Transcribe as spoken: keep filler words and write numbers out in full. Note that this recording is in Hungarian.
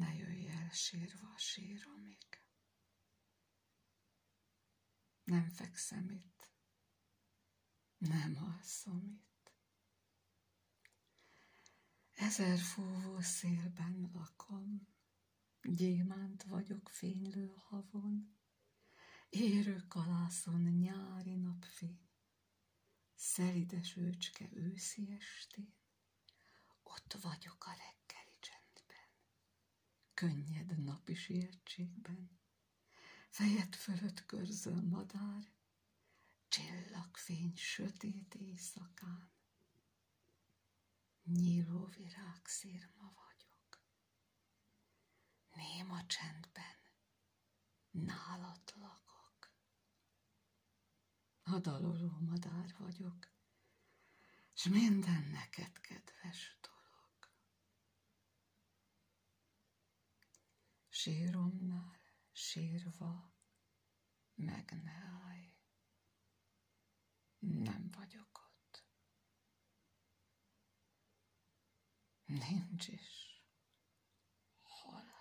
Ne jöjj el sírva a síromig. Nem fekszem itt, nem alszom itt. Ezer fúvó szélben lakom, gyémánt vagyok fénylő havon, érő kalászon nyári napfény, szelides őcske őszi estén, ott vagyok a reggeli csendben, könnyed napi sietségben, fejed fölött körzöl madár, csillagfény sötét éjszakán, nyíló virág szirma vagyok, néma csendben nálad lakok. A daloló madár vagyok, s minden neked kedves dolog. Síromnál sírva meg ne állj, nem vagyok ott. Nincs is hol.